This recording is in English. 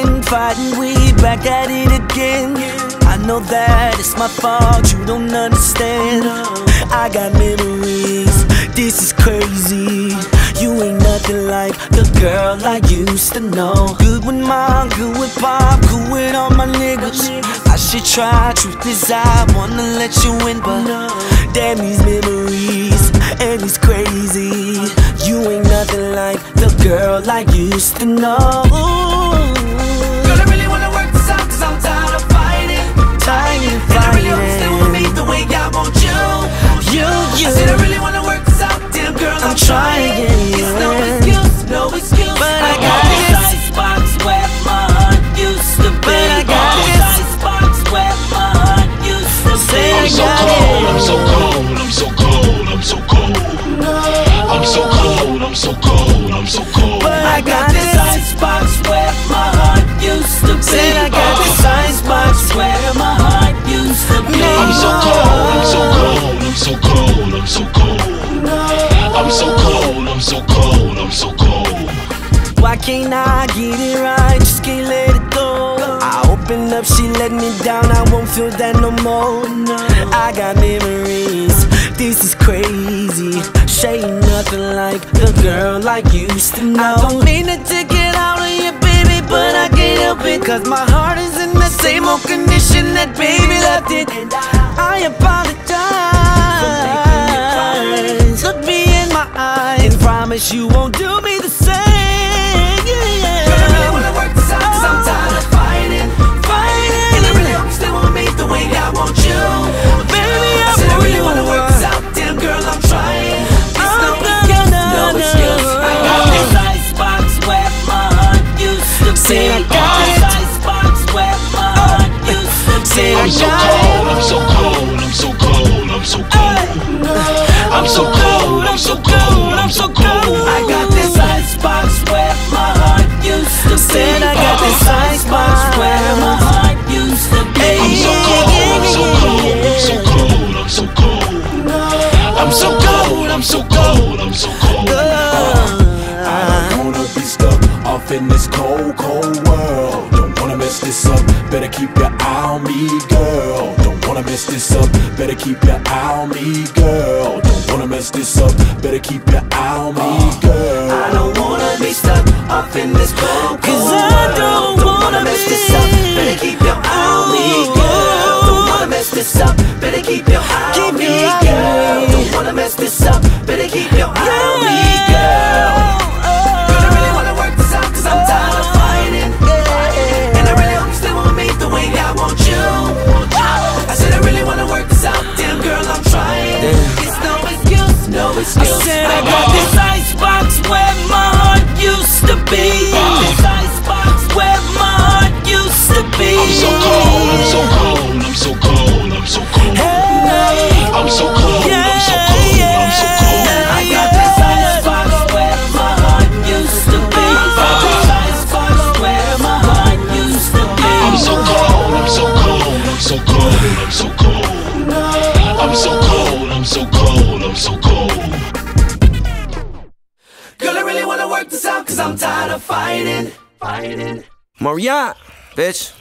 fighting, we back at it again. I know that it's my fault, you don't understand. I got memories, this is crazy. You ain't nothing like the girl I used to know. Good with mom, good with pop, good with all my niggas. I should try, truth is I wanna let you in, but damn these memories, and it's crazy. You ain't nothing like the girl I used to know. Girl, I really wanna work this out, cause I'm tired of fighting. And I really hope you stay with me the way I want you. I said I really wanna work this out, damn girl, I'm trying. It's no excuse, but I got this icebox where my heart used to be. I got this icebox where my heart used to be. I'm so cold, I'm so cold, I'm so cold, I'm so cold. I'm so cold, I'm so cold, I'm so cold. But I got this icebox where my heart used to be. I got this icebox where my heart used to be. I'm so cold, I'm so cold, I'm so cold, I'm so cold. I'm so cold, I'm so cold, I'm so cold. Why can't I get it right? Just can't let it go. I open up, she let me down, I won't feel that no more. I got memories, this is crazy. She ain't nothing like the girl I used to know. I don't mean to take it out on you, baby, but I can't help it, cause my heart is in the same old condition that baby left it. And I apologize. Look me in my eyes and promise you won't do me the same. Girl, I really wanna work this out, cause I'm tired of fighting. And I really hope you stay with me the way I want you. Baby, I said I really wanna work this out, damn girl, I'm trying. It's no excuse. I got this icebox where my heart used to be. I got this icebox where my heart used to be. I'm so cold, I'm so cold, I'm so cold, I'm so cold. I'm so cold, I'm so cold, I'm so cold. I got this icebox where my heart used to be. I got this icebox where my heart used to be. I'm so cold, I'm so cold, I'm so cold, I'm so cold. I'm so cold, I'm so cold, I'm so cold. I don't wanna be stuck off in this cold, cold world. Don't wanna mess this up, better keep your eye on me, girl. Don't wanna mess this up, better keep your eye on me, girl. Don't wanna mess this up, better keep your eye on me, girl. I don't wanna be stuck off in this cold, cold Cause world. I don't wanna mess this up, better keep your eye on me, girl. Don't wanna mess this up, better keep your eye on me, girl. Don't wanna mess this up, better keep your eye on me, girl. Girl, I really wanna work this out, cause I'm tired of fighting. And I really hope you stay with me the way I want you. I said I really wanna work this out, damn girl, I'm trying. It's no excuse, no excuse. I said I got this icebox where my heart used to be. This icebox where my heart used to be. I'm so cold, I'm so cold, I'm so cold, I'm so cold. I'm so cold, I'm so cold, I'm so cold. I got this icebox where my heart used to be. This icebox where my heart used to be. I'm so cold, I'm so cold, I'm so cold, I'm so cold. I'm so cold, I'm so cold, I'm so cold. Girl, I really wanna work this out, cause I'm tired of fighting. Omarion, bitch.